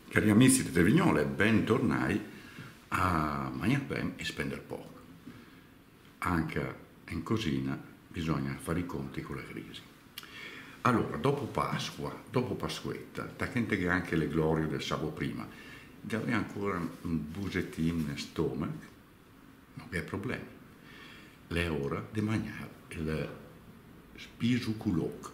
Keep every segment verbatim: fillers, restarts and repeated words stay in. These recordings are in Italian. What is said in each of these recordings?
Cari amici di Tevignole, bentornati a mangiare bene e spendere poco. Anche in cosina bisogna fare i conti con la crisi. Allora, dopo Pasqua, dopo Pasquetta, da che integra anche le glorie del sabato prima, avevi ancora un busettino nel stomaco, non c'è problema. È ora di mangiare il spisuculoc.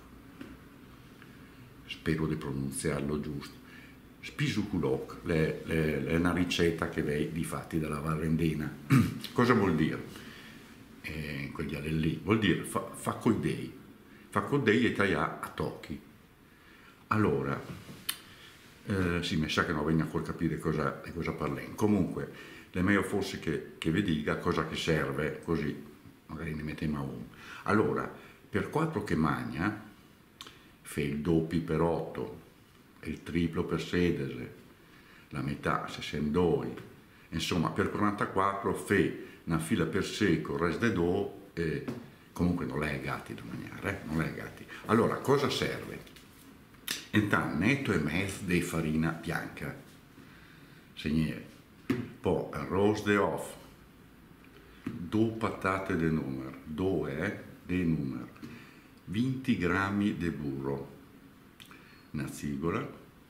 Spero di pronunziarlo giusto. Spisuculoc è, è, è una ricetta che viene di fatti dalla Valrendina. Cosa vuol dire? Eh, quegli lì vuol dire fa, fa coi dei, fa coi dei e tagliare a tocchi. Allora, eh, sì, mi sa che non venga ancora capire cosa, di cosa parliamo. Comunque, è meglio forse che, che vi dica cosa che serve, così magari ne mettiamo a uno. Allora, per quattro che magna, fai il doppio per otto, il triplo per sedici, la metà sessantadue, insomma per quarantaquattro fai una fila per secco, il resto del do, e comunque non è gatti da mangiare, eh? non è gatti. Allora cosa serve? Intanto netto e mezzo di farina bianca, segnere, poi arroz de off, due patate de numero, due de numero, venti grammi di burro, una zigola,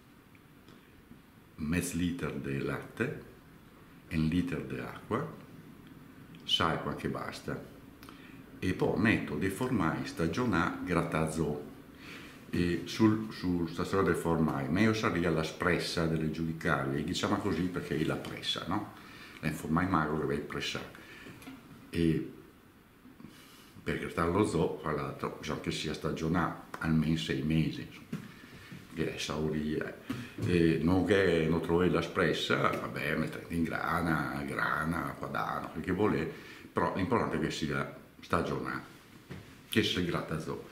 mezzo litro di latte, un litro di acqua, sai quanto basta, e poi metto dei formaggi stagionati grattazzo. E sul, sul stazione del formaggio, meglio sarebbe la spressa delle giudicarie, diciamo così perché è la pressa, no? È un formaggio magro che deve pressare. E per grattarlo zo, tra l'altro, bisogna che sia stagionato almeno sei mesi. Che è saurire. E non che non trovi la spressa, vabbè, mettete in grana, grana, padano, quel che vuole, però l'importante è che sia stagionato, che si gratta zo.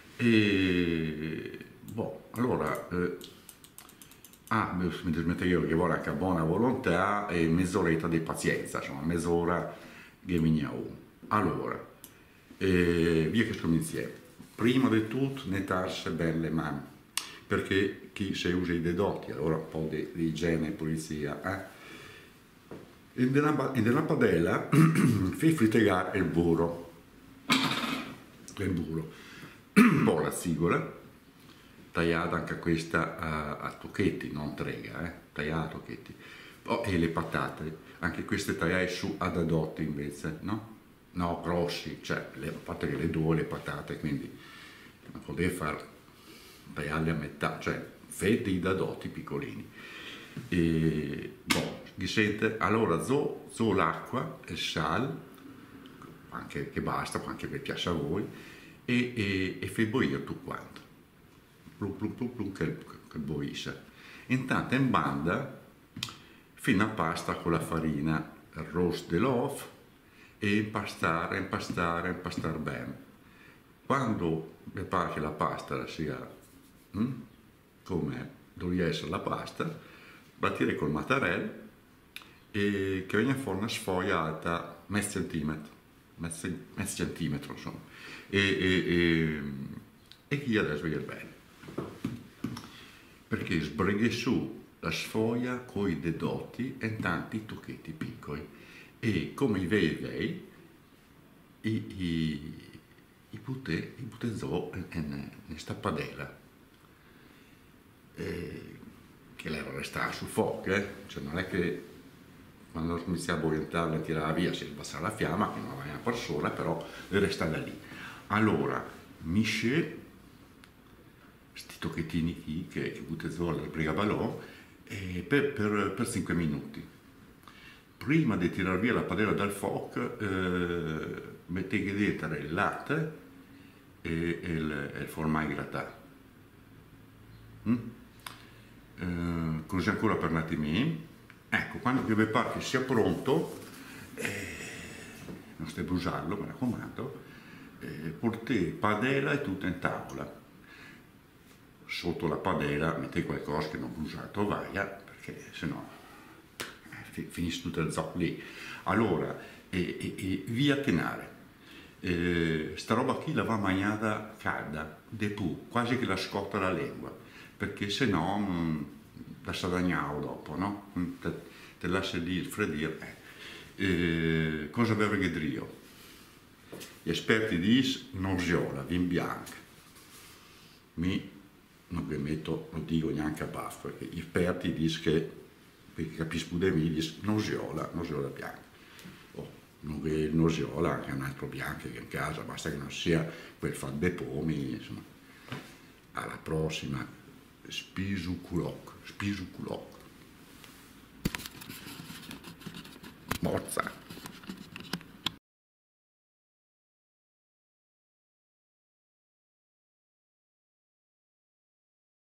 E boh, allora, eh, ah, mi dismetto io che vuole anche buona volontà e mezz'oretta di pazienza, insomma, mezz'ora che veniamo. Allora, eh, via che cominciamo. Prima di tutto, nettarsi bene le mani, perché chi si usa i dedotti, allora un po' di, di igiene e pulizia. Eh? E nella padella fai fritegare il burro, il burro. Poi la zigola, tagliata anche questa a, a tocchetti, non trega, eh? tagliata a tocchetti. Oh, e le patate, anche queste tagliate su ad adotti invece, no? No, grossi, cioè, le, a parte che le due le patate, quindi non potete far tagliarle a metà, cioè fetti da dotti piccolini. E, boh, vi sente? Allora, zo, zo l'acqua, il sale, anche che basta, anche che piace a voi, e, e, e fai bollire tutto quanto, plum plum plum plum, che, che boisce. Intanto in banda fino a pasta con la farina, il roast de l'off, e impastare, impastare, impastare bene. Quando mi pare che la pasta sia hm, come dovrebbe essere la pasta, battire col mattarello e che venga fuori una sfoglia alta mezzo centimetro, mezzo, mezzo centimetro insomma, e, e, e, e chi adesso vede bene, perché sbrighi su la sfoglia con i dedotti e tanti tocchetti piccoli, e come i vei vei i, i, i butte i butte zo in questa padella, eh, che l'era restata sul fuoco, eh? Cioè non è che quando iniziava a bollentare e tirava via si abbassava la fiamma, che non aveva una persona, però le restava lì. Allora, misce questi tocchettini qui, che, che butte zo alla brigabalò, eh, per, per, per cinque minuti. Prima di tirare via la padella dal fuoco, eh, mettete dentro il latte e, e il, il formaggio grattato. Mm? Eh, così ancora per un attimino. Ecco, quando vi pare che sia pronto, eh, non stai bruciarlo, mi raccomando, eh, portate padella e tutto in tavola. Sotto la padella mettete qualcosa che non bruciato vaia, perché sennò eh, finisce tutto il zoppo lì. Allora, e, e, e via chenare. Eh, sta roba qui la va mangiata calda, de pu, quasi che la scotta la lingua, perché sennò mh, da Sadagnao dopo, no? Te, te lascia lì il freddire. Eh. Eh, cosa aveva Ghedrio? Gli esperti dicono non viola, vin bianca. Mi non vi metto, non dico neanche a baffo, perché gli esperti dicono che, perché capisco di me, dicono non viola, non viola bianca. Oh, non è non viola, anche un altro bianco che in casa, basta che non sia quel fatto dei pomi, insomma. Alla prossima, spisuculoc, spisuculoc.